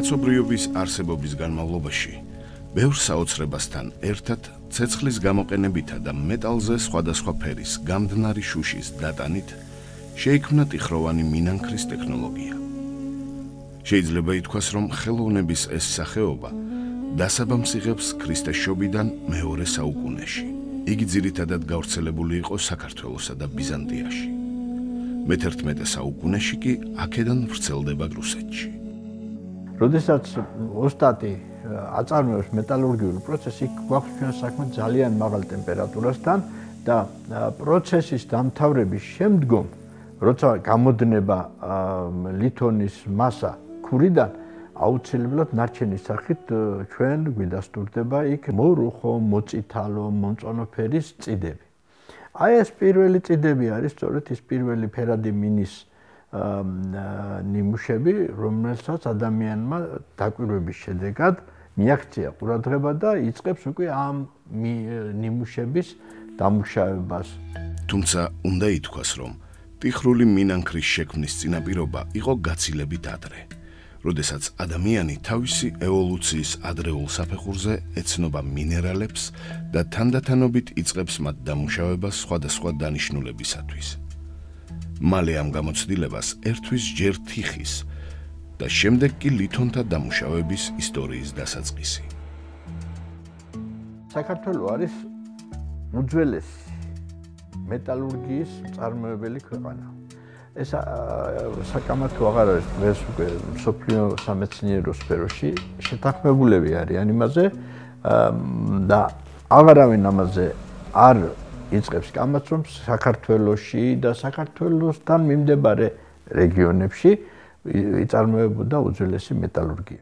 კაცობრიობის არსებობის განმავლობაში ბევრ საოცრებასთან ერთად ცეცხლის გამოყენებითა და მეტალზე სხვადასხვა ფერის გამდნარი შუშის დატანით შეიქმნა ტიხროვანი მინანქრის ტექნოლოგია. შეიძლება ითქვას, რომ ხელოვნების ეს სახეობა დასაბამს იღებს ქრისტეს შობიდან მეორე საუკუნეში. იგი ძირითადად გავრცელებული იყო საქართველოსა და ბიზანტიაში. მე-11 საუკუნეში კი აქედან ვრცელდება რუსეთში. როდესაც ოსტატი აწარმოებს მეტალურგიული პროცესი, გვაქვს ჩვენ საქმე ძალიან მაღალ ტემპერატურასთან და პროცესის დამთავრების შემდგომ, როცა გამოდნება ლითონის მასა ქურიდან, აუცილებლად ნარჩენის სახით ჩვენ გვიდასტურდება იქ მორუხო, მოწითალო, მომწვანო ფერის წიდები. აი ეს პირველი წიდები არის სწორედ ის პირველი ფერადი მინის ნიმუშები, რომელსაც ადამიანმა დაკვირვების შედეგად მიაქცია ყურადღება და იწყებს უკვე ამ ნიმუშების დამუშავებას. თუმცა უნდა ითქვას, რომ ტიხრული მინანქრის შექმნის წინაპირობა იყო გაცილებით ადრე, როდესაც ადამიანი თავისი ევოლუციის ადრეულ საფეხურზე ეცნობა მინერალებს და თანდათანობით იწყებს მათ დამუშავებას სხვადასხვა დანიშნულებისათვის. მალე ამ გამოცდილებას ერთვის ჯერ თიხის და შემდეგ კი ლითონთა დამუშავების ისტორიის დასაწყისი. საქართველო არის უძველესი მეტალურგიის მწარმოებელი ქვეყანა. ეს საკამათო აღარ არის დღეს უკვე მსოფლიო სამეცნიერო სფეროში შეთანხმებულები არიან იმაზე და აღარავინ ამაზე არ იწყებს კამათს, რომ საქართველოში და საქართველოსთან მიმდებარე რეგიონებში იწარმოებოდა უძველესი მეტალურგია.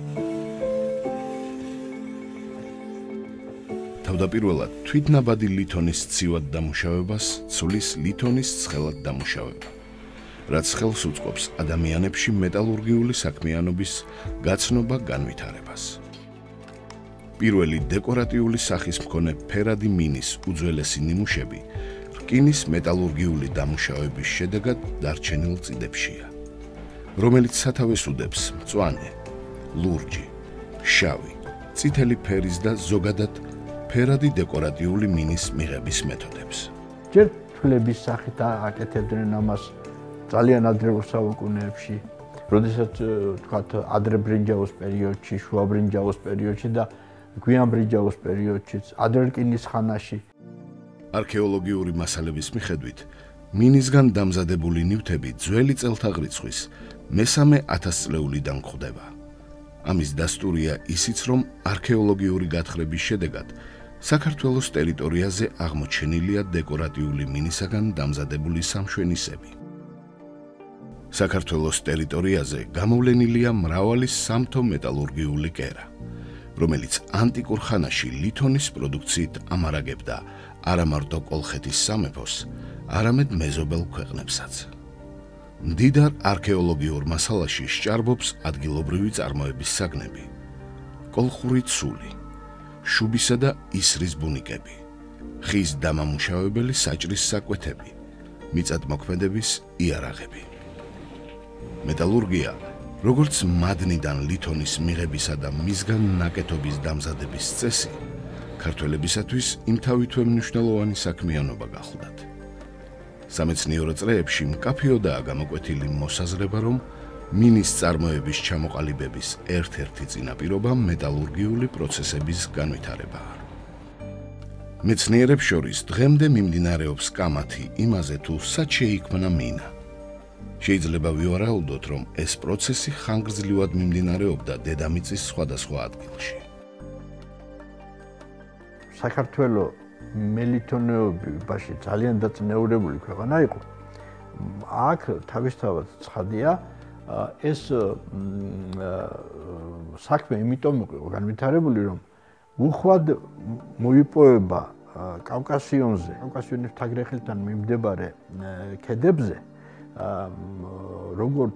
თავდაპირველად თვითნაბადი ლითონის ცივად დამუშავებას ცვლის ლითონის ცხელად დამუშავება, რაც ხელს უწყობს ადამიანებში მეტალურგიული საქმიანობის გაცნობა-განვითარებას. პირველი დეკორატიული სახის მქონე ფერადი მინის უძველესი ნიმუშები რკინის მეტალურგიული დამუშავების შედეგად დარჩენილ წიდებშია, რომელიც სათავეს უდებს მწვანე, ლურჯი, შავი, წითელი ფერის და ზოგადად ფერადი დეკორატიული მინის მიღების მეთოდებს. ჯერ თვლების სახით აკეთებდნენ ამას ძალიან ადრეულ საუკუნეებში, როდესაც თქვათ ადრე ბრინჯაოს პერიოდში, შუა ბრინჯაოს პერიოდში და გვიან ბრინჯაოს პერიოდშიც, ადრე რკინის ხანაში. არქეოლოგიური მასალების მიხედვით, მინისგან დამზადებული ნივთები ძველი წელთაღრიცხვის მესამე 1000 წლეულიდან გვხვდება. ამის დასტურია ისიც, რომ არქეოლოგიური გათხრების შედეგად საქართველოს ტერიტორიაზე აღმოჩენილია დეკორატიული მინისაგან დამზადებული სამშვენისები. საქართველოს ტერიტორიაზე გამოვლენილია მრავალი სამთო მეტალურგიული კერა, რომელიც ანტიკურ ხანაში ლითონის პროდუქციით ამარაგებდა არა მარტო კოლხეთის სამეფოს, არამედ მეზობელ ქვეყნებსაც. მდიდარ არქეოლოგიურ მასალაში სჭარბობს ადგილობრივი წარმოების საგნები, კოლხური ცული, შუბისა და ისრის ბუნიკები, ხის დამამუშავებელი საჭრის საკვეთები, მიწათმოქმედების იარაღები. მეტალურგია, როგორც მადნიდან ლითონის მიღებისა და მისგან ნაკეთობის დამზადების წესი, ქართველებისათვის იმთავითვე მნიშვნელოვანი საქმიანობა გახლდათ. სამეცნიერო წრეებში მკაფიოდაა გამოკვეთილი მოსაზრება, რომ მინის წარმოების ჩამოყალიბების ერთ-ერთი წინაპირობა მეტალურგიული პროცესების განვითარებაა. მეცნიერებს შორის დღემდე მიმდინარეობს კამათი იმაზე, თუ სად შეიქმნა მინა. შეიძლება ვივარაუდოთ, რომ ეს პროცესი ხანგრძლივად მიმდინარეობდა დედამიწის სხვადასხვა ადგილში. საქართველო მელითონეობაში ძალიან დაწინაურებული ქვეყანა იყო. აქ თავისთავად ცხადია, ეს საქმე იმიტომ იყო განვითარებული, რომ უხვად მოიპოვება კავკასიონზე, კავკასიონის თაგრეხილთან მიმდებარე ქედებზე, როგორც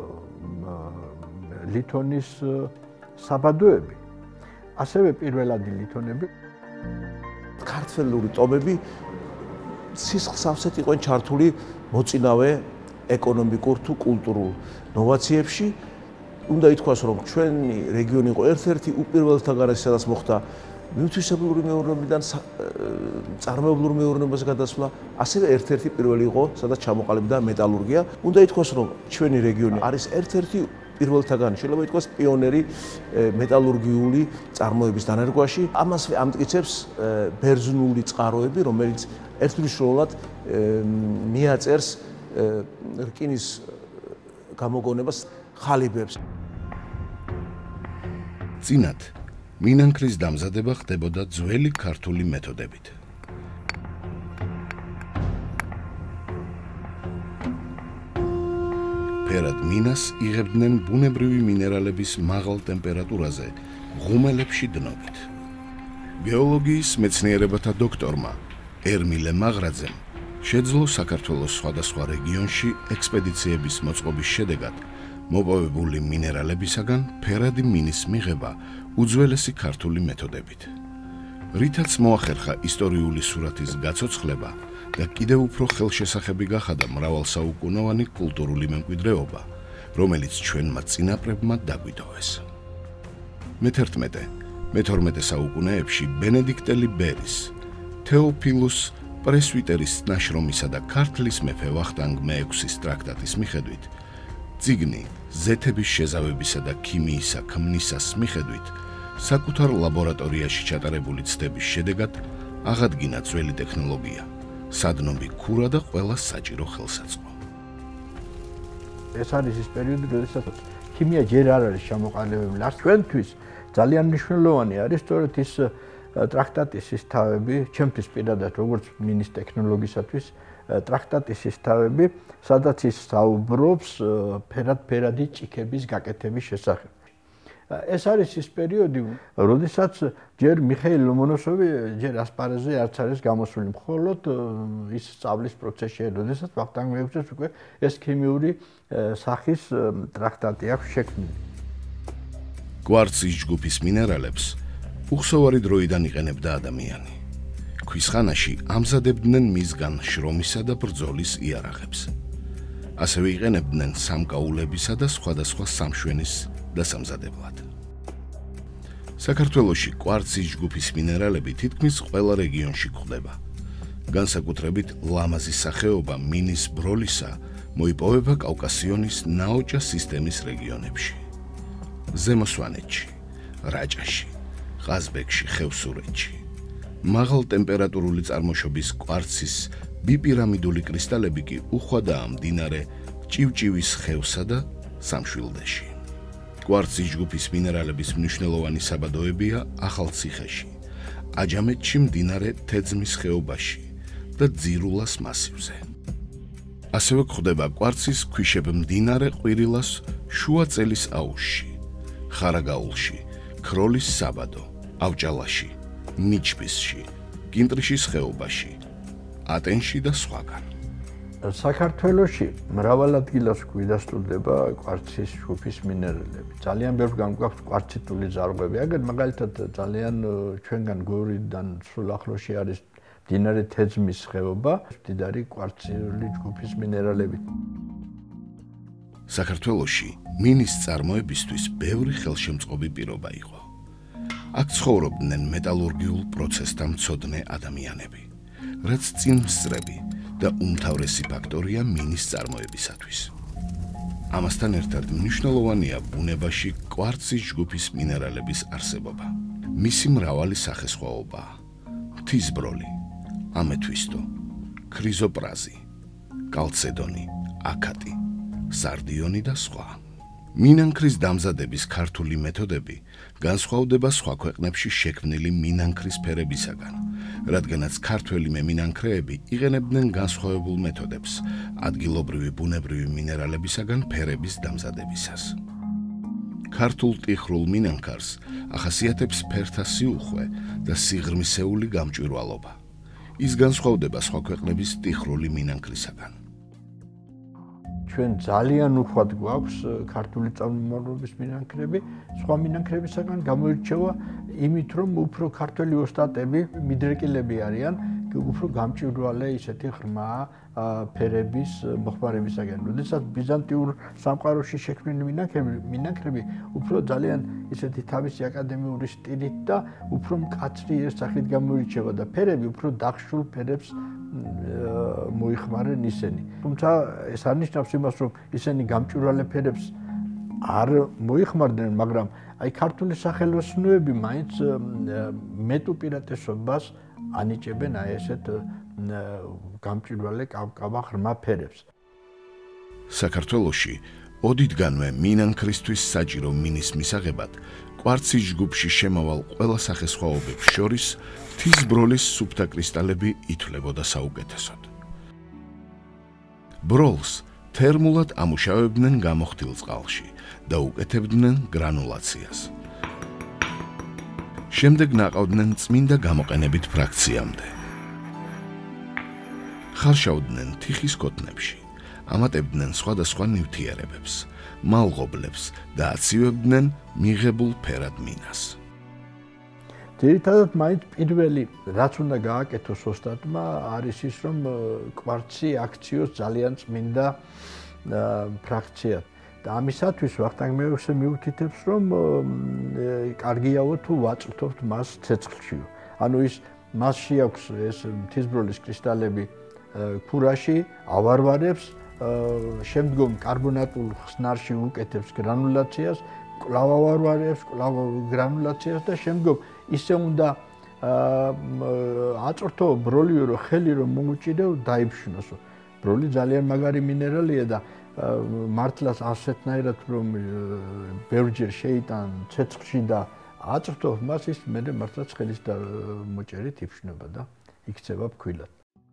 ლითონის საბადოები, ასევე პირველადი ლითონები. ქართველური ტომები სისხლსავსეთ იყვნენ ჩართული მოწინავე ეკონომიკურ თუ კულტურულ ნოვაციებში უნდა ითქვას, რომ ჩვენი რეგიონი იყო ერთ-ერთი უპირველთაგანაც, სადაც მოხდა მითვისებლური მეურნეობიდან წარმოებლურ მეურნეობაზე გადასვლა, ასევე ერთ-ერთი პირველი იყო, სადაც ჩამოყალიბდა მეტალურგია. უნდა ითქვას, რომ ჩვენი რეგიონი არის ერთ-ერთი პირველთაგანი, შეიძლება ითქვას პიონერი მეტალურგიული წარმოების დანერგვაში. ამას ამტკიცებს ბერძნული წყაროები, რომელიც ერთმნიშვნელოვნად მიაწერს რკინის გამოგონებას ხალიბებს. წინათ მინანქრის დამზადება ხდებოდა ძველი ქართული მეთოდებით. ფერად მინას იღებდნენ ბუნებრივი მინერალების მაღალ ტემპერატურაზე ღუმელებში დნობით. გეოლოგიის მეცნიერებათა დოქტორმა ერმილე მაღრაძემ შეძლო საქართველოს სხვადასხვა რეგიონში ექსპედიციების მოწყობის შედეგად მოპოვებული მინერალებისაგან ფერადი მინის მიღება უძველესი ქართული მეთოდებით. რითაც მოახერხა ისტორიული სურათის გაცოცხლება და კიდევ უფრო ხელშესახები გახადა მრავალსაუკუნოვანი კულტურული მემკვიდრეობა, რომელიც ჩვენმა წინაპრებმა დაგვიტოვეს. მე-11-მე-12 საუკუნეებში ბენედიქტელი ბერის, თეოფილუს პრესვიტერის ნაშრომისა და ქართლის მეფე ვახტანგ მე-6-ის ტრაქტატის მიხედვით, წიგნი ზეთების შეზავებისა და ქიმიისა ქმნისას მიხედვით, საკუთარ ლაბორატორიაში ჩატარებული ცდების შედეგად აღადგინა ძველი ტექნოლოგია, სადნობი ქურა და ყველა საჭირო ხელსაწყო. ეს არის ის პერიოდი, როდესაც ქიმია ჯერ არ არის ჩამოყალიბებული. ჩვენთვის ძალიან მნიშვნელოვანი არის სწორედ ის ტრაქტატის ის თავები, ჩემთვის პირადად როგორც მინის ტექნოლოგიისათვის ტრაქტატის ის თავები, სადაც ის საუბრობს ფერადი ჭიქების გაკეთების შესახებ. ეს არის ის პერიოდი, როდესაც ჯერ მიხეილ ლომონოსოვი ჯერ ასპარეზზე არც არის გამოსული, მხოლოდ ის სწავლის პროცესში, როდესაც ვახტანგ მე-6-ს უკვე ეს ქიმიური სახის ტრაქტატი აქვს შექმნილი. კვარცის ჯგუფის მინერალებს უხსოვარი დროიდან იყენებდა ადამიანი. ქვის ხანაში ამზადებდნენ მისგან შრომისა და ბრძოლის იარაღებს. ასევე იყენებდნენ სამკაულებისა და სხვადასხვა სამშვენის დასამზადებლად. საქართველოში კვარცის ჯგუფის მინერალები თითქმის ყველა რეგიონში გვხვდება. განსაკუთრებით ლამაზი სახეობა მინის ბროლისა მოიპოვება კავკასიონის ნაოჭა სისტემის რეგიონებში. ზემო სვანეთში, რაჭაში, ყაზბეგში, ხევსურეთში. მაღალ ტემპერატურული წარმოშობის კვარცის ბიპირამიდული კრისტალები კი უხვადაა მდინარე ჭივჭივის ხევსა და სამშვილდეში. კვარცის ჯგუფის მინერალების მნიშვნელოვანი საბადოებია ახალციხეში, აჯამეთში მდინარე თეძმის ხეობაში და ძირულას მასივზე. ასევე გვხვდება კვარცის ქვიშები მდინარე ყვირილას შუაწელის აუზში, ხარაგაულში, ქროლის საბადო, ავჭალაში, ნიჩბისში, კინტრიშის ხეობაში, ატენში და სხვაგან. საქართველოში მრავალ ადგილას გვიდასტურდება კვარცის ჯგუფის მინერალები. ძალიან ბევრგან გვაქვს კვარციტული ზარღვები. აგერ მაგალითად ძალიან ჩვენგან გორიდან სულ ახლოში არის მდინარე თეძმის ხეობა, მდიდარი კვარცული ჯგუფის მინერალებით. საქართველოში მინის წარმოებისთვის ბევრი ხელშემწყობი პირობა იყო. აქ ცხოვრობდნენ მეტალურგიულ პროცესთა მცოდნე ადამიანები, რაც წინსწრები და უმთავრესი ფაქტორია მინის წარმოებისათვის. ამასთან ერთად მნიშვნელოვანია ბუნებაში კვარცის ჯგუფის მინერალების არსებობა. მისი მრავალი სახესხვაობაა: მთისბროლი, ამეთვისტო, ქრიზოპრაზი, კალცედონი, აკატი, სარდიონი და სხვა. მინანქრის დამზადების ქართული მეთოდები განსხვავდება სხვა ქვეყნებში შექმნილი მინანქრის ფერებისაგან, რადგანაც ქართველი მემინანქრეები იყენებდნენ განსხვავებულ მეთოდებს ადგილობრივი ბუნებრივი მინერალებისაგან ფერების დამზადებისას. ქართულ ტიხრულ მინანქარს ახასიათებს ფერთა სიუხვე და სიღრმისეული გამჭვირვალობა. ის განსხვავდება სხვა ქვეყნების ტიხრული მინანქრისაგან. ჩვენ ძალიან უხვად გვაქვს ქართული წარმომავლობის მინანქრები, სხვა მინანქრებისაგან გამოირჩევა იმით, რომ უფრო ქართველი ოსტატები, მიდრეკილები არიან, უფრო გამჭვირვალე ისეთი ღრმა ფერების მოხმარებისაგან. როდესაც ბიზანტიურ სამყაროში შექმნილი მინანქრები უფრო ძალიან ისეთი თავისი აკადემიური სტილით და უფრო მკაცრი სახით გამოირჩევა და ფერები უფრო დახშულ ფერებს მოიხმარენ ისინი. თუმცა ეს არ ნიშნავს იმას, რომ ისინი გამჭვირვალე ფერებს არ მოიხმარდნენ, მაგრამ აი ქართული სახელოსნოები მაინც მეტ უპირატესობას ანიჭებენ აი ესეთ გამჭვირვალე კავკავა ღრმა ფერებს. საქართველოში ოდითგანვე მინანქრისთვის საჭირო მინის მისაღებად კვარცის ჯგუფში შემავალ ყველა სახესხვაობებს შორის მთის ბროლის სუფთა კრისტალები ითვლებოდა საუკეთესოდ. ბროლს თერმულად ამუშავებდნენ გამოხტილ წყალში და უკეთებდნენ გრანულაციას. შემდეგ ნაყავდნენ წმინდა გამოყენებით ფრაქციამდე. ხარშავდნენ თიხის კოტნებში, ამატებდნენ სხვადასხვა ნივთიერებებს, მალღობლებს და აცივებდნენ მიღებულ ფერად მინას. ძირითადად მაინც პირველი რაც უნდა გააკეთოს ოსტატმა არის ის, რომ კვარცი აქციოს ძალიან წმინდა ფრაქციად. და ამისათვის ვახტანგ მეუღლე მიუთითებს, რომ კარგიაო თუ ვაწვრთობთ მას ცეცხლშიო. ანუ ის მასში აქვს ეს მთისბროლის კრისტალები ქურაში, ავარვარებს, შემდგომ კარბონატულ ხსნარში უკეთებს გრანულაციას, კვლავ ავარვარებს, კვლავ გრანულაციას და შემდგომ ისე უნდა აწვრთო ბროლიო, რომ ხელი რომ მოუჭიდო, დაიფშნოსო. ბროლი ძალიან მაგარი მინერალია და მართლაც ასეთნაირად რომ ბევრჯერ შეიტან ცეცხლში და აწვრთო მას, ის მე მართლაც ხელის და მოჭერით იფშნება და იქცევა ფქვილად.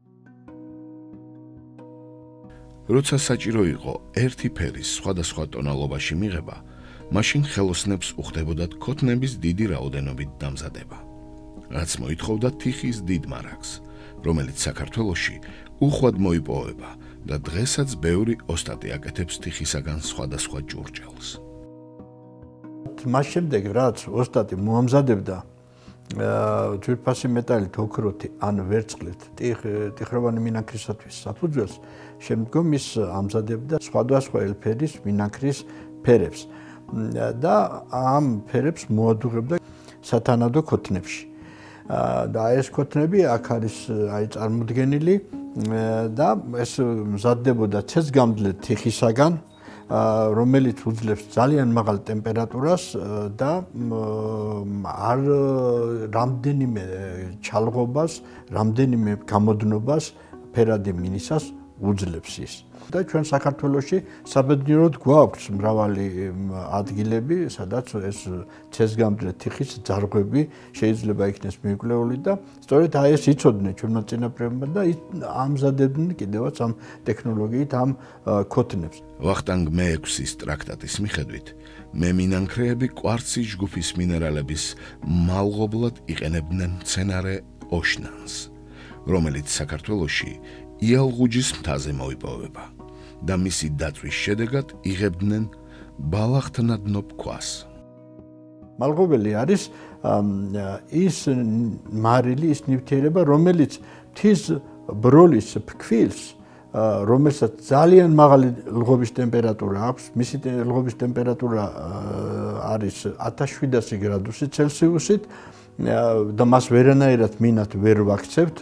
როცა საჭირო იყო ერთი ფერის სხვადასხვა ტონალობაში მიღება, მაშინ ხელოსნებს უხდებოდათ ქოთნების დიდი რაოდენობით დამზადება, რაც მოითხოვდა თიხის დიდ მარაგს, რომელიც საქართველოში უხვად მოიპოვება და დღესაც ბევრი ოსტატი აკეთებს თიხისაგან სხვადასხვა ჭურჭელს. მას შემდეგ, რაც ოსტატი მოამზადებდა ძვირფასი მეტალით ოქროთი ან ვერცხლით ტიხროვანი მინანქრისათვის საფუძველს, შემდგომ ის ამზადებდა სხვადასხვა ელფერის მინანქრის ფერებს და ამ ფერებს მოადუღებდა სათანადო ქოთნებში. და ეს ქოთნები აქ არის აი წარმოდგენილი და ეს მზადდებოდა ცეცხლგამძლე თიხისაგან, რომელიც უძლებს ძალიან მაღალ ტემპერატურას და არ რამდენიმე ჩალღობას, რამდენიმე გამოდნობას ფერადი მინისას უძლებს ის. და ჩვენ საქართველოში საბედნიეროდ გვაქვს მრავალი ადგილები, სადაც ეს ცეცხლგამძლე თიხის ძარღვები შეიძლება იქნეს მიუკვლეული და სწორედ აი ეს იცოდნენ ჩვენმა წინაპრებმა და ამზადებდნენ კიდევაც ამ ტექნოლოგიით ამ ქოთნებს. ვახტანგ მე-6-ის ტრაქტატის მიხედვით, მემინანქრეები კვარცის ჯგუფის მინერალების მალღობლად იყენებდნენ მცენარე ოშნანს, რომელიც საქართველოში იალღუჯის მთაზე მოიპოვება და მისი დაწვის შედეგად იღებდნენ ბალახთნადნობ ქვას. მალღობელი არის ის მარილი, ის ნივთიერება, რომელიც მთის ბროლის ფქვილს, რომელსაც ძალიან მაღალი ლღობის ტემპერატურა აქვს, მისი ლღობის ტემპერატურა არის 1700 გრადუსი ცელსიუსით და მას ვერანაირად მინათ ვერ ვაქცევთ.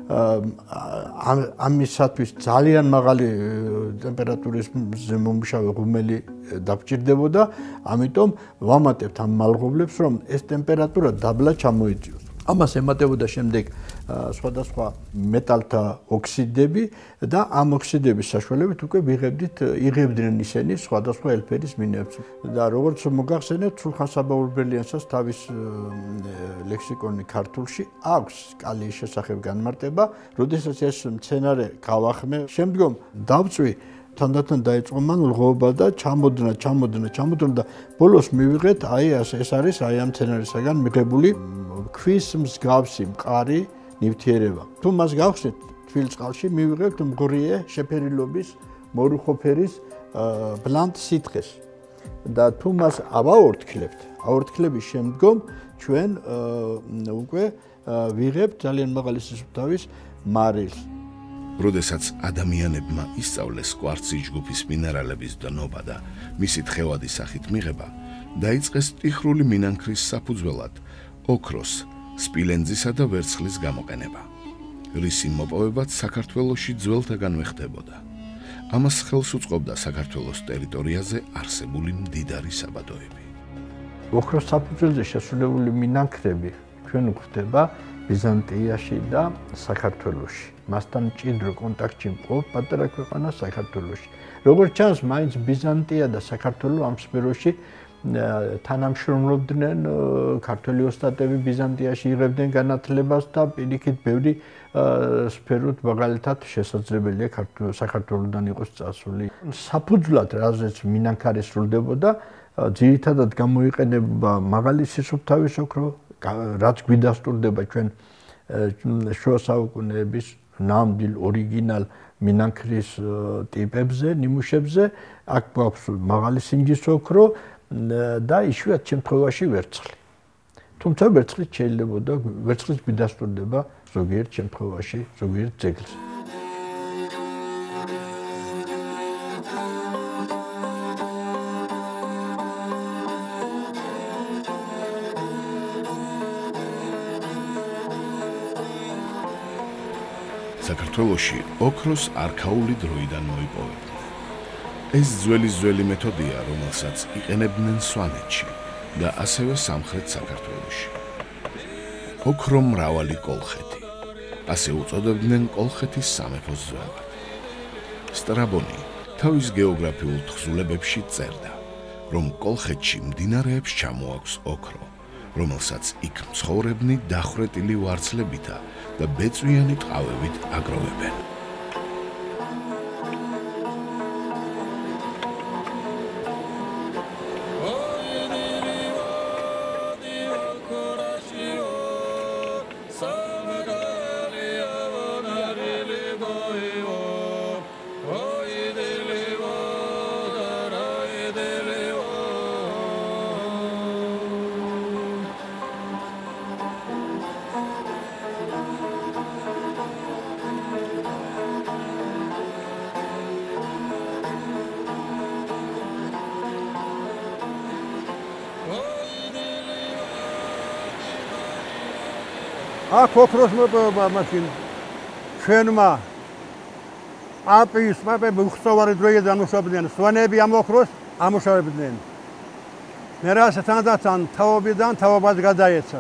ამისათვის ძალიან მაღალი ტემპერატურის მომუშავე ღუმელი დაგჭირდებოდა, ამიტომ ვამატებთ ამ მალღობლებს, რომ ეს ტემპერატურა დაბლა ჩამოიწიოს. ამას ემატებოდა შემდეგ სხვადასხვა მეტალთა ოქსიდები და ამ ოქსიდების საშუალებით უკვე იღებდნენ ისინი სხვადასხვა ელფერის მინებს. და როგორც მოგახსენებთ, სულხან საბაურბელიანსაც თავის ლექსიკონი ქართულში აქვს კალიის შესახებ განმარტება, როდესაც ეს მცენარე გავახმე, შემდგომ დავწვი, თანდათან დაიწყო მან ლღობა და ჩამოდნა და ბოლოს მივიღეთ, აი ეს არის აი ამ მცენარისაგან მიღებული ქვის მსგავსი მყარი ნივთიერება. თუ მას გავხსნით თბილ წყალში, მივიღებთ მღრიე შეფერილობის მორუხო ფერის ბლანტ სითხეს და თუ მას ავაორთქლებთ, აორთქლების შემდგომ ჩვენ უკვე ვიღებთ ძალიან მაღალი სისუფთავის მარილს. როდესაც ადამიანებმა ისწავლეს კვარცის ჯგუფის მინერალების დნობა და მისი თხევადი სახით მიღება, დაიწყეს ტიხრული მინანქრის საფუძველად ოქროს, სპილენძისა და ვერცხლის გამოყენება. რისი მოპოვებაც საქართველოში ძველთაგანვე ხდებოდა. ამას ხელს უწყობდა საქართველოს ტერიტორიაზე არსებული მდიდარი საბადოები. ოქროს საფუძველზე შესრულებული მინანქრები ჩვენ გვხვდება ბიზანტიაში და საქართველოში. მასთან მჭიდრო კონტაქტში მყოფ პატარა ქვეყანა საქართველოში. როგორც ჩანს, მაინც ბიზანტია და საქართველო ამ სფეროში თანამშრომლობდნენ, ქართველი ოსტატები ბიზანტიაში იღებდნენ განათლებას და პირიქით ბევრი სფეროთ მაგალითად შესაძლებელია საქართველოდან იყოს წასული. საფუძვლად, რაზეც მინანქარი სრულდებოდა, ძირითადად გამოიყენება მაღალი სისუფთავის ოქრო, რაც გვიდასტურდება ჩვენ შუა საუკუნეების ნამდვილ ორიგინალ მინანქრის ტიპებზე, ნიმუშებზე, აქ გვაქვს მაღალი სინჯის ოქრო და იშვიათ შემთხვევაში ვერცხლი. თუმცა ვერცხლიც შეიძლებოდა, ვერცხლიც გვიდასტურდება ზოგიერთ შემთხვევაში, ზოგიერთ ძეგლზე. საქართველოში ოქროს არქაული დროიდან მოიპოვებდა. ეს ძველი მეთოდია, რომელსაც იყენებდნენ სვანეთში და ასევე სამხრეთ საქართველოში. ოქრო მრავალი კოლხეთი. ასე უწოდებდნენ კოლხეთის სამეფოს ძველად. სტრაბონი თავის გეოგრაფიულ თხზულებებში წერდა, რომ კოლხეთში მდინარეებს ჩამოაქვს ოქრო, რომელსაც იქ მცხოვრებნი დახვრეტილი ვარცხლებითა და ბეწვიანი ტყავებით აგროვებენ. აქ ოქროს მოპოვება მაშინ ჩვენმა პაპები უხსოვარი დროიდან მუშაობდნენ, სვანები ამ ოქროს ამუშავებდნენ. მე რას თანდათან თაობიდან თაობას გადაეცა.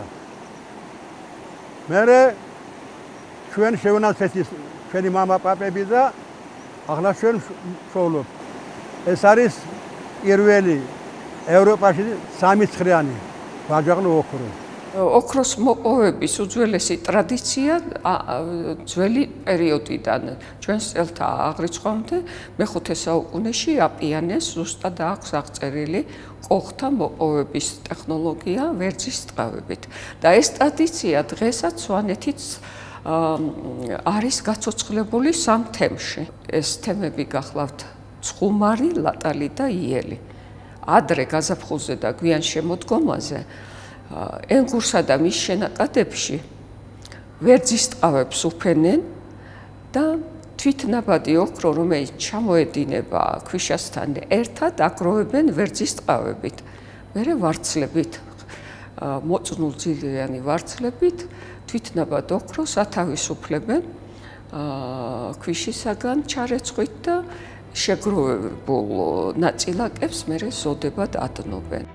მერე ჩვენ შევნაცეთ ჩვენი მამა პაპები და ახლა ჩვენ ვშოვლობ. ეს არის პირველი ევროპაში 3 ცხრიანი ვაჯაღლო ოქრო. ოქროს მოპოვების უძველესი ტრადიცია ძველი პერიოდიდან ჩვენს წელთა აღრიცხვამდე მე-5 საუკუნეში აპიანეს ზუსტად აქვს აღწერილი კოლხთა მოპოვების ტექნოლოგია ვერძის ტყავებით და ეს ტრადიცია დღესაც სვანეთიც არის გაცოცხლებული 3 თემში. ეს თემები გახლავთ ცხუმარი, ლატალი და იელი. ადრე გაზაფხულზე და გვიან შემოდგომაზე ენგურსა და მის შენაკადებში ვერძის ტყავებს უფენენ და თვითნაბადი ოქრო, რომელიც ჩამოედინება ქვიშასთან ერთად, აგროვებენ ვერძის ტყავებით. მერე ვარცხლებით, მოწნულძილიანი ვარცხლებით თვითნაბად ოქროს ათავისუფლებენ ქვიშისაგან ჩარეცხვით და შეგროვებულ ნაწილაკებს მერე ზოდებად ადნობენ.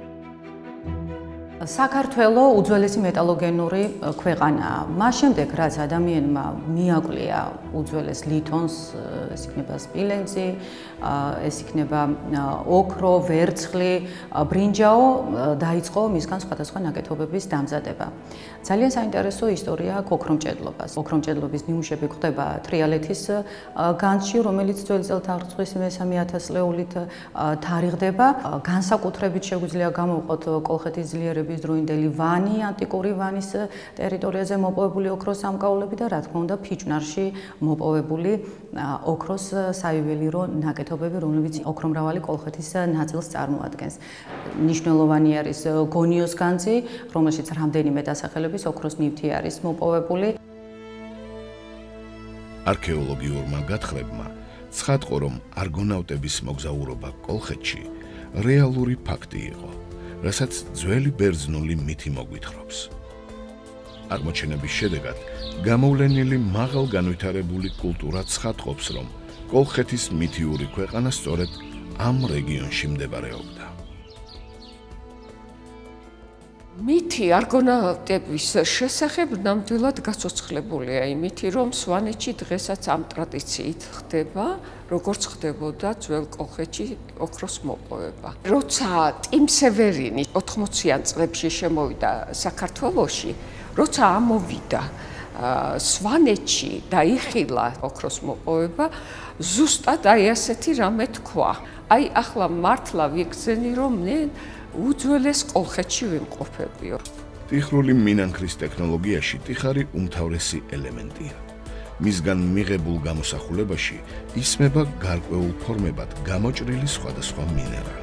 საქართველო უძველესი მეტალოგენური ქვეყანაა. მას შემდეგ, რაც ადამიანმა მიაკვლია უძველეს ლითონს, ეს იქნება სპილენძი, ეს იქნება ოქრო, ვერცხლი, ბრინჯაო, დაიწყო მისგან სხვადასხვა ნაკეთობების დამზადება. ძალიან საინტერესო ისტორია აქვს ოქრომჭედლობას. ოქრომჭედლობის ნიმუშები გვხვდება თრიალეთის განძში, რომელიც ძველი წელთა აღრიცხვის მესამე ათასწლეულით თარიღდება. განსაკუთრებით შეგვიძლია გამოვყოთ კოლხეთის ძლიერების დროინდელი ვანი, ანტიკური ვანის ტერიტორიაზე მოპოვებული ოქროს სამკაულები და რა თქმა უნდა ფიჭვნარში მოპოვებული ოქროს ოქროს საიუველირო ნაკეთობები, რომლებიც ოქრომრავალი კოლხეთის ნაწილს წარმოადგენს. მნიშვნელოვანი არის გონიოს განძი, რომელშიც რამდენიმე დასახელების ოქროს ნივთი არის მოპოვებული. არქეოლოგიურმა გათხრებმა ცხადყო, რომ არგონავტების მოგზაურობა კოლხეთში რეალური ფაქტი იყო, რასაც ძველი ბერძნული მითი მოგვითხრობს. აღმოჩენების შედეგად გამოვლენილი მაღალ განვითარებული კულტურა ცხადყოფს, რომ კოლხეთის მითიური ქვეყანა სწორედ ამ რეგიონში მდებარეობდა. მითი არგონავტების შესახებ ნამდვილად გაცოცხლებულია იმითი, რომ სვანეთში დღესაც ამ ტრადიციით ხდება, როგორც ხდებოდა ძველ კოლხეთში ოქროს მოპოვება. როცა ტიმსევერინი 80-იან წლებში შემოვიდა საქართველოში, როცა ამოვიდა სვანეთში და იხილა ოქროს მოპოვება, ზუსტად აი ასეთი რამე თქვა. აი ახლა მართლა ვიგრძენი, რომ მე უძველეს კოლხეთში ვიმყოფებიო. ტიხრული მინანქრის ტექნოლოგიაში ტიხარი უმთავრესი ელემენტია. მისგან მიღებულ გამოსახულებაში ისმება გარკვეულ ფორმებად გამოჭრილი სხვადასხვა მინერალი.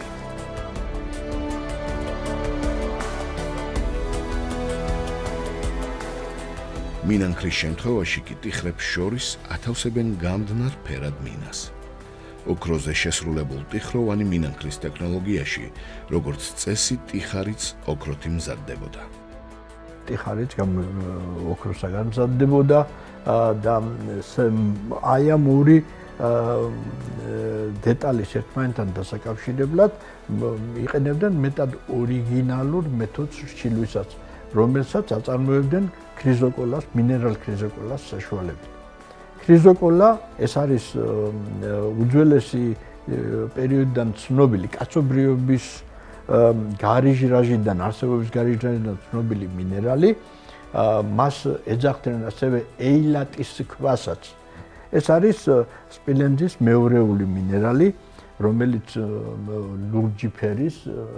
მინანქრის შემთხვევაში კი ტიხრებს შორის ათავსებენ გამდნარ ფერად მინას. ოქროზე შესრულებულ ტიხროვანი მინანქრის ტექნოლოგიაში, როგორც წესი, ტიხარიც ოქროთი მზადდებოდა. ტიხარიც ოქროსაგან მზადდებოდა და აი ამ ორი დეტალის ერთმანეთთან დასაკავშირებლად იყენებდნენ მეტად ორიგინალურ მეთოდს რჩილვისაც, რომელსაც აწარმოებდნენ ქრიზოკოლას, მინერალ ქრიზოკოლას საშუალებით. ქრიზოკოლა ეს არის უძველესი პერიოდიდან ცნობილი კაცობრიობის გარიჟრაჟიდან, არსებობის გარიჟრაჟიდან ცნობილი მინერალი, მას ეძახდნენ ასევე ეილატის ქვასაც. ეს არის სპილენძის მეორეული მინერალი, რომელიც ლურჯი ფერის,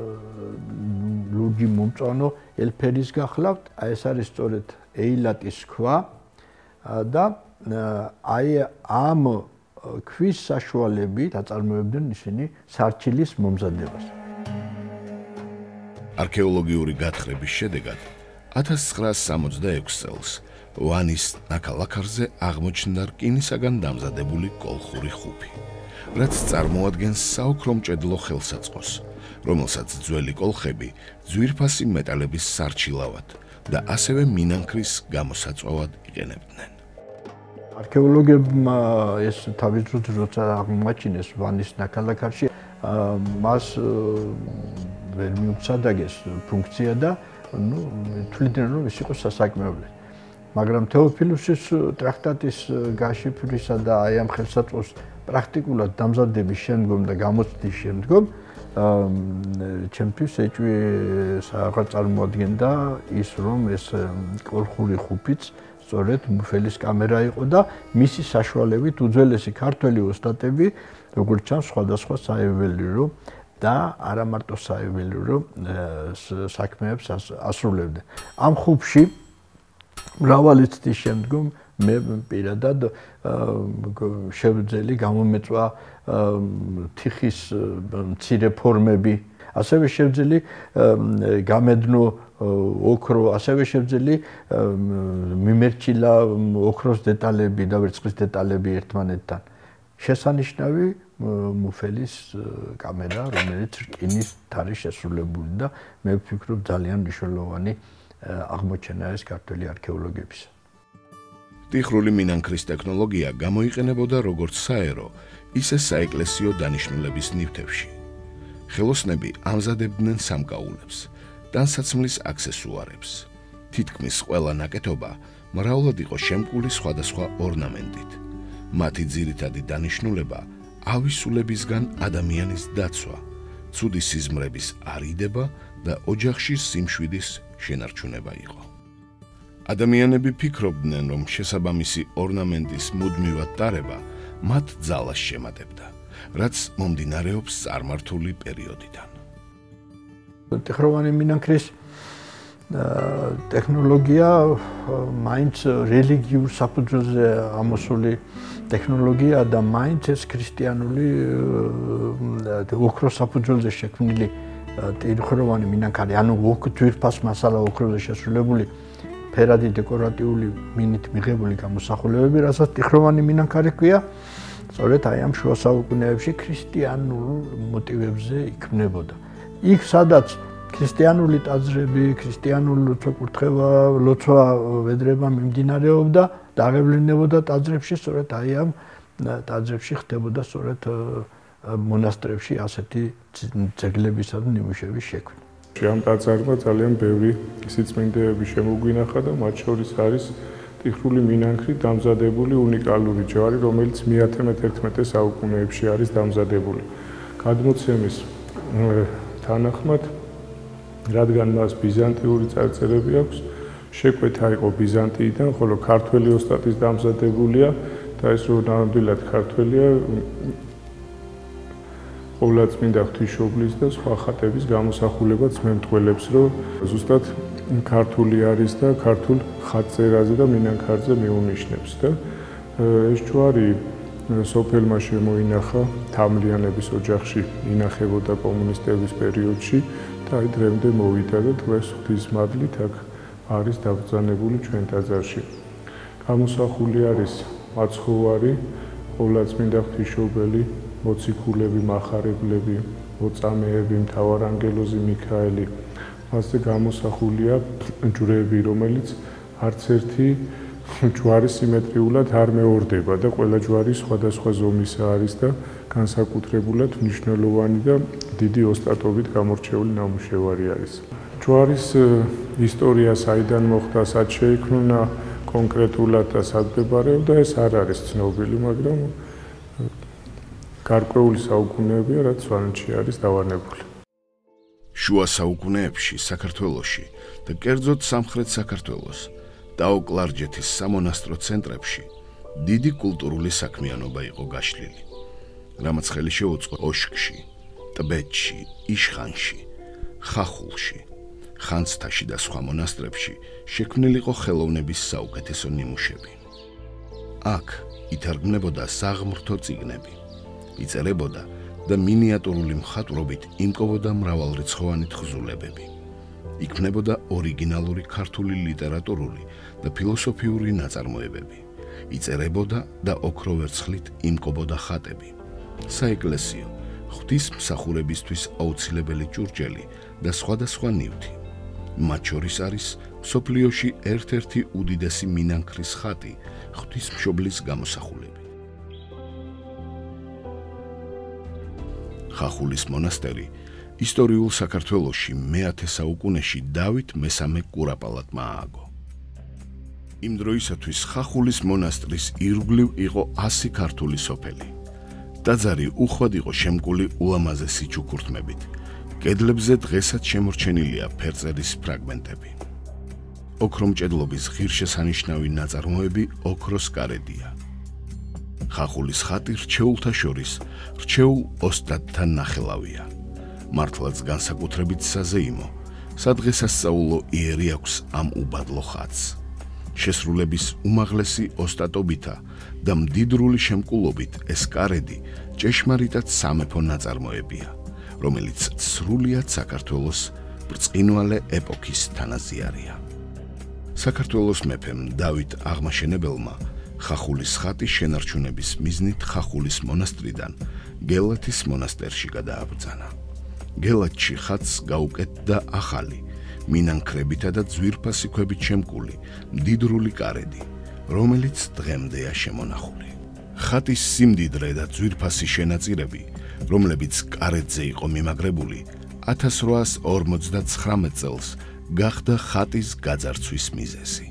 ლურჯი მომწვანო ელფერის გახლავთ, ეს არის სწორედ ეილატის ქვა და აი ამ ქვის საშუალებით აწარმოებდნენ ისინი სარჩილის მომზადებას. არქეოლოგიური გათხრების შედეგად 1966 წელს ვანის ნაქალაქარზე აღმოჩნდა რკინისაგან დამზადებული კოლხური ხუფი, რაც წარმოადგენს საოქრომჭედლო ხელსაწყოს, რომელსაც ძველი კოლხები ძვირფასი მეტალების სარჩილავად და ასევე მინანქრის გამოსაწვავად იყენებდნენ. არქეოლოგებმა ეს თავის დროზე როცა აღმოაჩინეს ვანის ნაქალაქარში, მას ვერ მიუწადაგეს ფუნქცია და თვლიდნენ, რომ ის იყო სასაქმეობლი. მაგრამ თეოფილუსის ტრაქტატის გაშიფვრისა და აი ამ ხელსაწყოს პრაქტიკულად დამზადების შემდგომ და გამოცდის შემდგომ ჩემთვის ეჭვი რაღაც წარმოადგენდა ის, რომ ეს კოლხური ხუფიც სწორედ მუფელის კამერა იყო და მისი საშუალებით უძველესი ქართველი ოსტატები, როგორც ჩანს, სხვადასხვა საიუველირო და არა მარტო საიუველირო საქმეებს ასრულებდნენ. ამ ხუფში მრავალი წლის შემდგომ მე პირადად შევძელი გამომეწვა თიხის მცირე ფორმები, ასევე შევძელი გამედნო ოქრო, ასევე შევძელი მიმერჩილა ოქროს დეტალები და ვერცხლის დეტალები ერთმანეთთან. შესანიშნავი მუფელის კამერა, რომელიც რკინის არის შესრულებული და მე ვფიქრობ ძალიან მნიშვნელოვანი აღმოჩენა ეს ქართველი არქეოლოგებისა. ტიხრული მინანქრის ტექნოლოგია გამოიყენებოდა როგორც საერო, ისე საეკლესიო დანიშნულების ნივთებში. ხელოსნები ამზადებდნენ სამკაულებს, ტანსაცმლის აქსესუარებს. თითქმის ყველა ნაკეთობა მრავლად იყო შემკული სხვადასხვა ორნამენტით. მათი ძირითადი დანიშნულება ავისულებისგან ადამიანის დაცვა, ცუდი სიზმრების არიდება და ოჯახში სიმშვიდის შენარჩუნება იყო. ადამიანები ფიქრობდნენ, რომ შესაბამისი ორნამენტის მუდმივად ტარება მათ ძალას შემატებდა, რაც მომდინარეობს წარმართული პერიოდიდან. ტიხროვანი მინანქრის ტექნოლოგია მაინც რელიგიურ საფუძველზე ამოსული ტექნოლოგია და მაინც ეს ქრისტიანული ოქროს საფუძველზე შექმნილი ტირხროვანი მინანქარი, ანუ ძვირფას მასალა ოქროზე შესრულებული ფერადი დეკორატიული მინით მიღებული გამოსახულებები, რასაც ტიხროვანი მინანქარი ჰქვია, სწორედ აი ამ შუა საუკუნეებში ქრისტიანულ მოტივებზე იქმნებოდა. იქ სადაც ქრისტიანული ტაძრები, ქრისტიანული ლოცვა-კურთხევა, ლოცვა-ვედრება მიმდინარეობდა და აღევლინებოდა ტაძრებში, სწორედ აი ამ ტაძრებში ხდებოდა სწორედ მონასტრებში ასეთი ძეგლებისა და ნიმუშების შექმნა. ამ ტაძარმა ძალიან ბევრი სიწმინდეები შემოგვინახა და მათ შორის არის ტიხრული მინანქრით დამზადებული უნიკალური ჯვარი, რომელიც მე-11 საუკუნეებში არის დამზადებული. გადმოცემის თანახმად, რადგან მას ბიზანტიური წარწერები აქვს, შეკვეთა იყო ბიზანტიიდან, ხოლო ქართველი ოსტატის დამზადებულია და ეს რო ნამდვილად ქართველია, ყოვლადწმინდა ღვთისმშობლის და სხვა ხატების გამოსახულებაც მემტყველებს, რომ ზუსტად ქართული არის და ქართულ ხატწერაზე და მინანქარზე მიუნიშნებს და ეს ჯვარი სოფელმა შემოინახა თამლიანების ოჯახში ინახებოდა კომუნისტების პერიოდში და აი დღემდე მოვიდა და დღეს ღვთისმადლით აქ არის დაბრძანებული ჩვენ ტაძარში. გამოსახული არის მაცხოვარი, ყოვლადწმინდა ღვთისმშობელი, მოციქულები, მახარებლები, მოწამეები, მთავარანგელოზი მიქაელი. მასზე გამოსახულია ჯვრები, რომელიც არც ერთი ჯვარი სიმეტრიულად არ მეორდება და ყველა ჯვარი სხვადასხვა ზომისა არის და განსაკუთრებულად მნიშვნელოვანი და დიდი ოსტატობით გამორჩეული ნამუშევარი არის. ჯვარის ისტორია საიდან მოხდა, სად შეიქმნა კონკრეტულად და სად მდებარეობდა, ეს არ არის ცნობილი, მაგრამ გარკვეული საუკუნეებია, რაც სვანეთში არის დავანებული. შუა საუკუნეებში საქართველოში და კერძოდ სამხრეთ საქართველოს დაოკლარჯეთის სამონასტრო ცენტრებში დიდი კულტურული საქმიანობა იყო გაშლილი, რამაც ხელი შეუწყო ოშკში, ტბეთში, იშხანში, ხახულში, ხანძთაში და სხვა მონასტრებში შექმნილიყო ხელოვნების საუკეთესო ნიმუშები. აქ ითარგმნებოდა საღმრთო წიგნები, იწერებოდა და მინიატურული მხატვრობით იმკობოდა მრავალრიცხოვანი თხზულებები. იქმნებოდა ორიგინალური ქართული ლიტერატურული და ფილოსოფიური ნაწარმოებები. იწერებოდა და ოქროვერცხლით იმკობოდა ხატები. საეკლესიო, ღვთისმსახურებისთვის აუცილებელი ჭურჭელი და სხვადასხვა ნივთი. მათ შორის არის მსოფლიოში ერთ-ერთი უდიდესი მინანქრის ხატი, ღვთისმშობლის გამოსახულები. ხახულის მონასტერი ისტორიულ საქართველოში მე-10 საუკუნეში დავით მესამე კურაპალატმა ააგო. იმ დროისათვის ხახულის მონასტრის ირგვლივ იყო 100 ქართული სოფელი. ტაძარი უხვად იყო შემკული ულამაზესი ჩუქურთმებით. კედლებზე დღესაც შემორჩენილია ფერწერის ფრაგმენტები. ოქრომჭედლობის ღირსშესანიშნავი ნაწარმოები ოქროს კარედია. ხახულის ხატი რჩეულთა შორის რჩეულ ოსტატთან ნახელავია. მართლაც განსაკუთრებით საზეიმო, სადღესასწაულო იერი აქვს ამ უბადლო ხატს. შესრულების უმაღლესი ოსტატობითა და მდიდრული შემკულობით ეს კარედი ჭეშმარიტად სამეფო ნაწარმოებია, რომელიც სრულიად საქართველოს ბრწყინვალე ეპოქის თანაზიარია. საქართველოს მეფემ დავით აღმაშენებელმა ხახულის ხატის შენარჩუნების მიზნით ხახულის მონასტრიდან გელათის მონასტერში გადააბრძანა. გელათში ხატს გაუკეთდა ახალი, მინანქრებითა და ძვირფასი ქვებით შემკული მდიდრული კარედი, რომელიც დღემდეა შემონახული. ხატის სიმდიდრე და ძვირფასი შენაწირები, რომლებიც კარედზე იყო მიმაგრებული, 1859 წელს გახდა ხატის გაძარცვის მიზეზი.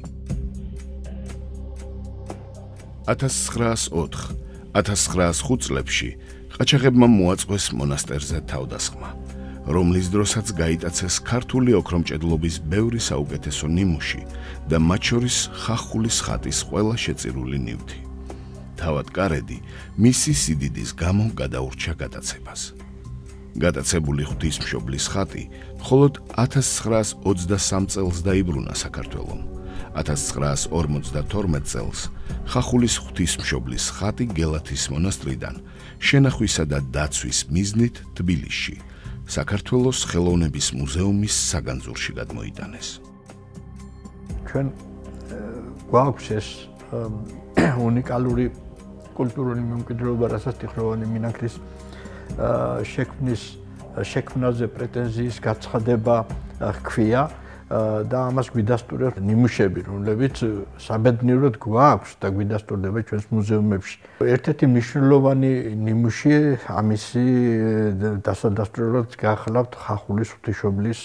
1904-1905 წლებში ყაჩაღებმა მოაწყვეს მონასტერზე თავდასხმა, რომლის დროსაც გაიტაცეს ქართული ოქრომჭედლობის ბევრი საუკეთესო ნიმუში და მათ შორის ხახულის ხატის ყველა შეწირული ნივთი. თავად კარედი მისი სიდიდის გამო გადაურჩა გადაცებას. გადაცებული ღვთისმშობლის ხატი მხოლოდ 1923 წელს დაიბრუნა საქართველომ. 1952 წელს ხახულის ღვთისმშობლის ხატი გელათის მონასტრიდან შენახვისა და დაცვის მიზნით თბილისში, საქართველოს ხელოვნების მუზეუმის საგანძურში გადმოიტანეს. ჩვენ გვაქვს ეს უნიკალური კულტურული მემკვიდრეობა, რასაც ტიხროვანი მინანქრის შექმნაზე პრეტენზიის გაცხადება ჰქვია და ამას გვიდასტურებს ნიმუშები, რომლებიც საბედნიეროდ გვაქვს და გვიდასტურდება ჩვენს მუზეუმებში. ერთ-ერთი მნიშვნელოვანი ნიმუში ამისი დასადასტურებლად გახლავთ ხახულის ღვთისმშობლის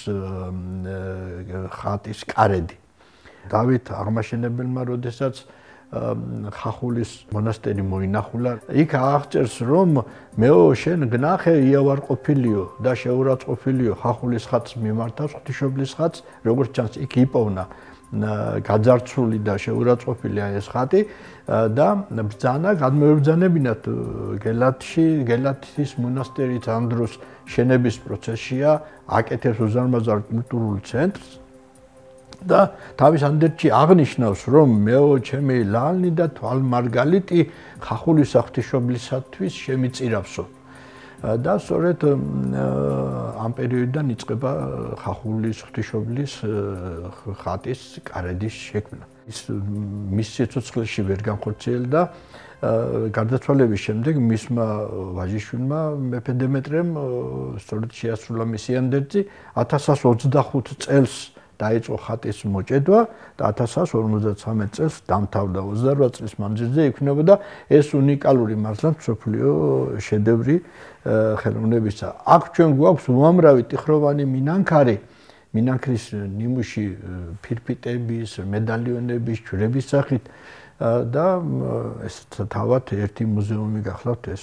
ხატის კარედი. დავით აღმაშენებელმა, როდესაც ხახულის მონასტერი მოინახულა, იქ აღწერს, რომ მეო შენ გნახე იავარყოფილიო და შეურაცხყოფილიო ხახულის ხატს მიმართავს ღვთისმშობლის ხატს, როგორც ჩანს, იქ იპოვნა გაძარცული და შეურაცხყოფილია ეს ხატი და ბრძანა გადმოებრძანებინათ გელათის მონასტერი ამ დროს შენების პროცესია, აკეთებს უზარმაზარ კულტურულ ცენტრს და თავის ანდერძში აღნიშნავს, რომ მეო ჩემი ლალნი და თვალმარგალიტი ხახულის ღვთისმშობლისათვის შემიწირავსო. და სწორედ ამ პერიოდიდან იწყება ხახულის ღვთისმშობლის ხატის კარედის შექმნა. ის მის სიცოცხლეში ვერ განხორციელდა. გარდაცვალების შემდეგ მისმა ვაჟიშვილმა მეფე დემეტრემ სწორედ შეასრულა მისი ანდერძი 1125 წელს დაიწყო ხატის მოჭედვა და 1153 წელს დამთავრდა. 28 წლის მანძილზე იქმნებოდა ეს უნიკალური მართლაც მსოფლიო შედევრი ხელოვნებისა. აქ ჩვენ გვაქვს უამრავი ტიხროვანი მინანქრის ნიმუში ფირფიტების, მედალიონების, ჯვრების სახით და ეს თავად ერთი მუზეუმი გახლავთ ეს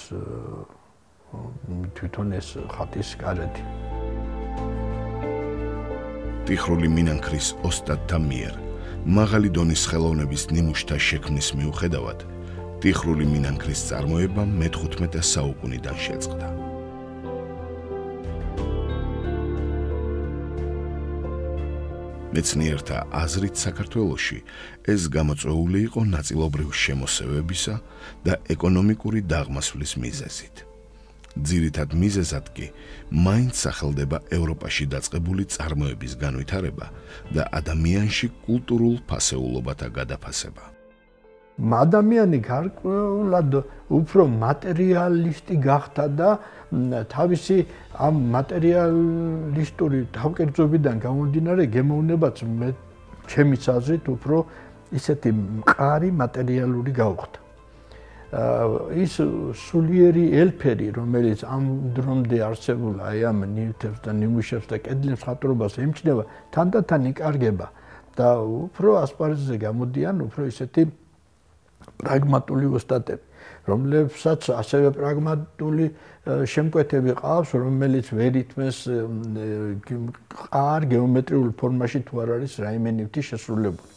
თვითონ ეს ხატის კარედი. ტიხრული მინანქრის ოსტატთა მიერ მაღალი დონის ხელოვნების ნიმუშთა შექმნის მიუხედავად, ტიხრული მინანქრის წარმოება მე-15 საუკუნიდან შეწყდა. მეცნიერთა აზრით საქართველოში ეს გამოწვეული იყო ნაწილობრივ შემოსევებისა და ეკონომიკური დაღმასვლის მიზეზით. ძირითად მიზეზად კი მაინც სახელდება ევროპაში დაწყებული წარმოების განვითარება და ადამიანში კულტურულ ფასეულობათა გადაფასება. ადამიანი გარკვეულად უფრო მატერიალისტი გახდა და თავისი ამ მატერიალისტური თავკერძობიდან გამომდინარე გემოვნებაც ჩემი აზრით უფრო ისეთი მყარი მატერიალური გაუხდა. ის სულიერი ელფერი, რომელიც ამ დრომდე არსებულ აი ამ ნივთებს და ნიმუშებს და კედლებს ხატურობას ემჩნევა, თანდათან იკარგება და უფრო ასპარეზზე გამოდიან უფრო ისეთი პრაგმატული ოსტატები, რომლებსაც ასევე პრაგმატული შემკვეთები ყავს, რომელიც ვერ ითმეს ყარ გეომეტრიულ ფორმაში თუ არ არის რაიმე ნივთი შესრულებული.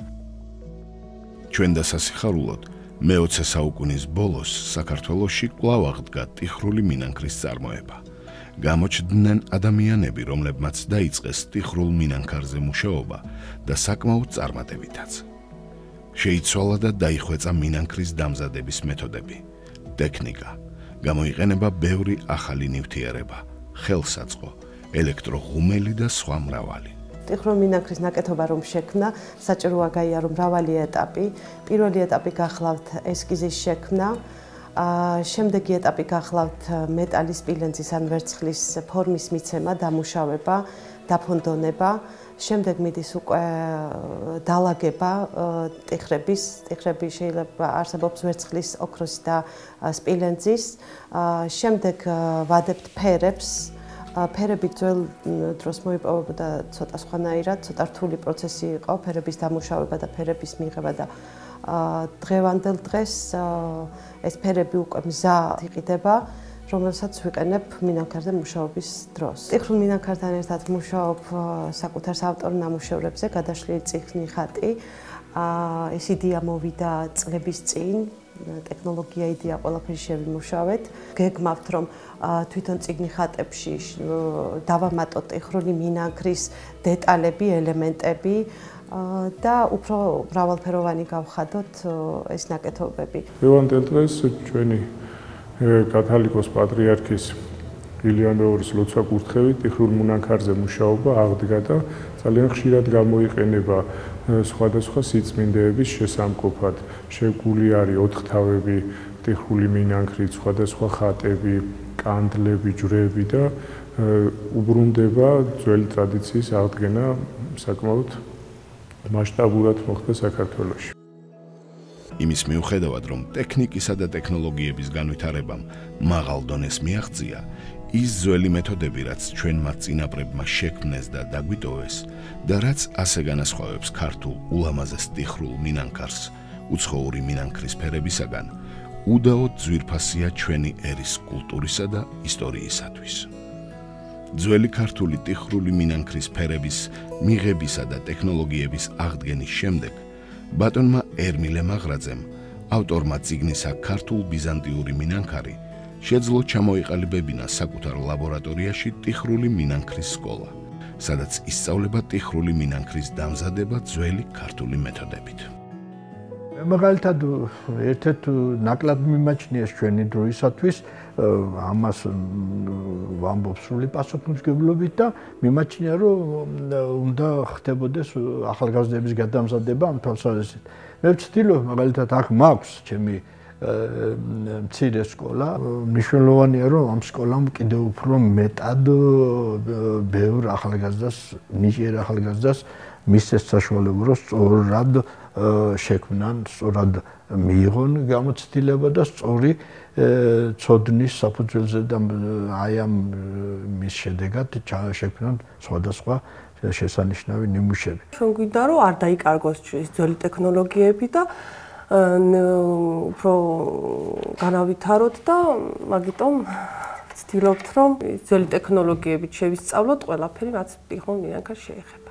ჩვენ დასასიხარულოდ მე-20 საუკუნის ბოლოს საქართველოში კვლავ აღდგა ტიხრული მინანქრის წარმოება. გამოჩნდნენ ადამიანები, რომლებმაც დაიწყეს ტიხრულ მინანქარზე მუშაობა და საკმაოდ წარმატებითაც. შეიცვალა და დაიხვეწა მინანქრის დამზადების მეთოდები, ტექნიკა, გამოიყენება ბევრი ახალი ნივთიერება, ხელსაწყო, ელექტროღუმელი და სხვა მრავალი. ტიხრულ მინანქრის ნაკეთობა რომ შექმნა, საჭიროა გაიარო მრავალი ეტაპი. პირველი ეტაპი გახლავთ ესკიზის შექმნა, შემდეგი ეტაპი გახლავთ მეტალის სპილენძის ან ვერცხლის ფორმის მიცემა, დამუშავება, დაფონდონება. შემდეგ მიდის უკვე დალაგება ტიხრების. ტიხრები შეიძლება არსებობს ვერცხლის, ოქროსის და სპილენძის. შემდეგ ვადებთ ფერებს. ფერები ძველ დროს მოიპოვებოდა ცოტა სხვანაირად, ცოტა რთული პროცესი იყო ფერების დამუშავება და ფერების მიღება და დღევანდელ დღეს ეს ფერები უკვე მზად იყიდება, რომელსაც ვიყენებ მინანქარზე მუშაობის დროს. ტიხრულ მინანქართან ერთად მუშაობ საკუთარ საავტორო ნამუშევრებზე, გადაშლილი წიგნი ხატი. ეს იდეა მოვიდა წლების წინ ტექნოლოგია იდეა ყველაფერი შევიმუშავეთ. გეგმავთ რომ თვითონ წიგნი ხატებში დავამატოთ ტექნოლოგიური მინანქრის დეტალები, ელემენტები და უფრო მრავალფეროვანი გავხადოთ ეს ნაკეთობები. დღევანდელ დღეს ჩვენი კათალიკოს პატრიარქის ილიან მეორის ლოცვა კურთხევით ტიხრულ მუნანქარზე მუშაობა აღდგა და ძალიან ხშირად გამოიყენება სხვადასხვა სიწმინდეების შესამკოფად. შეგული არის 4 თავები ტიხრული მინანქრით, სხვადასხვა ხატები, კანდლები, ჯვრები და უბრუნდება ძველი ტრადიციის აღდგენა საკმაოდ მასშტაბურად მოხდა საქართველოში. იმის მიუხედავად, რომ ტექნიკისა და ტექნოლოგიების განვითარებამ მაღალ დონეს მიაღწია, ის ძველი მეთოდები, რაც ჩვენმა წინაპრებმა შექმნეს და დაგვიტოვეს და რაც ასე განასხვავებს ქართულ ულამაზეს ტიხრულ მინანქარს უცხოური მინანქრის ფერებისაგან, უდაოდ ძვირფასია ჩვენი ერის კულტურისა და ისტორიისათვის. ძველი ქართული ტიხრული მინანქრის ფერების მიღებისა და ტექნოლოგიების აღდგენის შემდეგ ბატონმა ერმილე მაღრაძემ, ავტორმა წიგნისა ქართულ ბიზანტიური მინანქარი, შეძლო ჩამოიყალიბებინა საკუთარ ლაბორატორიაში ტიხრული მინანქრის სკოლა, სადაც ისწავლება ტიხრული მინანქრის დამზადება ძველი ქართული მეთოდებით. მაგალითად, ერთ-ერთ ნაკლად მიმაჩნიეს ჩვენი დროისათვის, ამას ვამბობ სრული პასუხისმგებლობით და მიმაჩნია, რომ უნდა ხდებოდეს ახალგაზრდების გადამზადება ამ თვალსაზრისით. მე ვცდილობ, მაგალითად, აქ მაქვს ჩემი მცირე სკოლა. მნიშვნელოვანია, რომ ამ სკოლამ კიდევ უფრო მეტად ბევრ ახალგაზრდას, ნიჭიერ ახალგაზრდას მისცეს საშუალება, რომ სწორად შექმნან, სწორად მიიღონ გამოცდილება და სწორი ცოდნის საფუძველზე და აი ამ მის შედეგად შექმნან სხვადასხვა შესანიშნავი ნიმუშები. ჩვენ გვინდა რომ არ დაიკარგოს ძველი ტექნოლოგიები და უფრო განავითაროთ და მაგიტომ ვცდილობთ რომ ძველი ტექნოლოგიებით შევისწავლოთ ყველაფერი, რაც ტიხრულ მინანქარს შეეხება.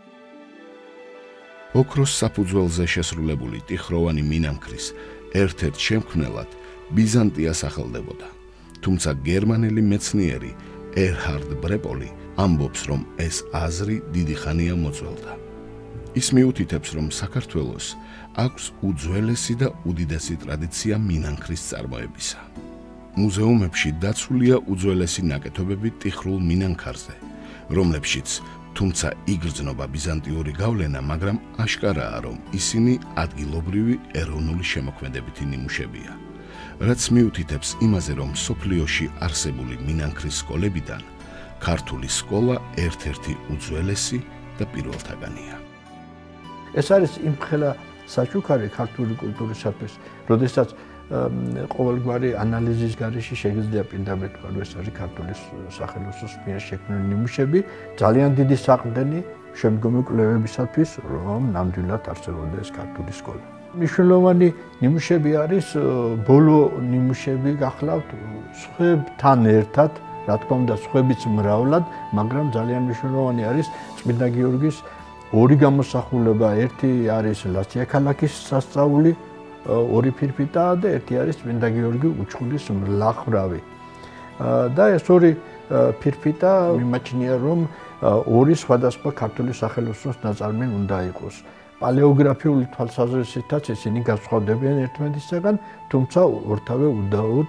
ოქროს საფუძველზე შესრულებული ტიხროვანი მინანქრის ერთ-ერთ შემქმნელად ბიზანტია სახელდებოდა. თუმცა გერმანელი მეცნიერი ერჰარდ ბრეპოლი ამბობს, რომ ეს აზრი დიდი ხანია მოძველდა. ის მიუთითებს, რომ საქართველოს აქვს უძველესი და უდიდესი ტრადიცია მინანქრის წარმოებისა. მუზეუმებში დაცულია უძველესი ნაკეთობები ტიხრულ მინანქარზე, რომლებშიც თუმცა იგრძნობა ბიზანტიური გავლენა, მაგრამ აშკარაა, რომ ისინი ადგილობრივი ეროვნული შემოქმედებითი ნიმუშებია, რაც მიუთითებს იმაზე, რომ სოფლიოში არსებული მინანქრის სკოლებიდან ქართული სკოლა ერთ-ერთი უძველესი და პირველთაგანია. ეს არის იმხელა საჩუქარი ქართული კულტურისათვის, როდესაც ყოველგვარი ანალიზის გარეშე შეიძლება პირდაპირ თქვა, რომ ეს არის ქართული სახელოსნოს მიერ შექმნილი ნიმუშები, ძალიან დიდი საყრდენი შემდგომი კვლევებისათვის, რომ ნამდვილად არსებობდეს ქართული სკოლა. მნიშვნელოვანი ნიმუშები არის ბოლო ნიმუშები გახლავთ სხვებთან ერთად, რა თქმა უნდა, სხვებიც მრავლად, მაგრამ ძალიან მნიშვნელოვანი არის წმინდა გიორგის ორი გამოსახულება, ერთი არის ლაცია ქალაქის სასწაული, ორი ფირფიტა და ერთი არის წმინდა გიორგი უჩხულის მლახვრავი. და ეს ორი ფირფიტა მიმაჩნია, რომ ორი სხვადასხვა ქართული სახელოსნოს ნაწარმი უნდა იყოს. პალეოგრაფიული თვალსაზრისითაც ისინი განსხვავდებიან ერთმანეთისაგან, თუმცა ორთავე უდაოდ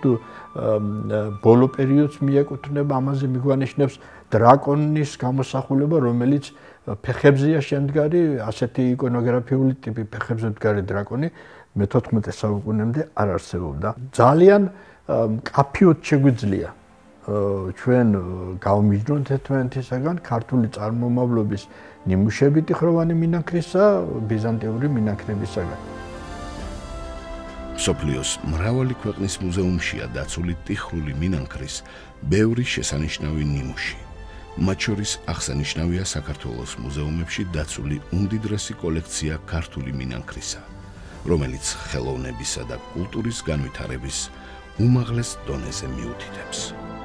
ბოლო პერიოდს მიეკუთვნება, ამაზე მიგვანიშნებს დრაკონის გამოსახულება, რომელიც ფეხებზეა შემდგარი, ასეთი იკონოგრაფიული ტიპი ფეხებზე მდგარი დრაკონი მე-14 საუკუნემდე არ არსებობდა. ძალიან მკაფიოდ შეგვიძლია ჩვენ გავმიჯნოთ ერთმანეთისაგან ქართული წარმომავლობის ნიმუშები ტიხროვანი მინანქრისა ბიზანტიური მინანქრებისაგან. მსოფლიოს მრავალი ქვეყნის მუზეუმშია დაცული ტიხრული მინანქრის ბევრი შესანიშნავი ნიმუში. მათ შორის აღსანიშნავია საქართველოს მუზეუმებში დაცული უმდიდრესი კოლექცია ქართული მინანქრისა, რომელიც ხელოვნებისა და კულტურის განვითარების უმაღლეს დონეზე მიუთითებს.